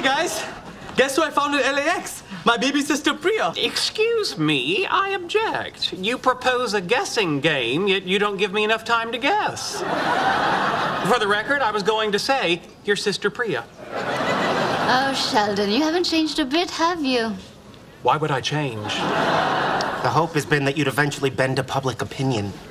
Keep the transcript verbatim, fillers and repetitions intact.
guys, guess who I found in L A X? My baby sister Priya. Excuse me, I object. You propose a guessing game, yet you don't give me enough time to guess. For the record, I was going to say, your sister Priya. Oh, Sheldon, you haven't changed a bit, have you? Why would I change? The hope has been that you'd eventually bend to public opinion.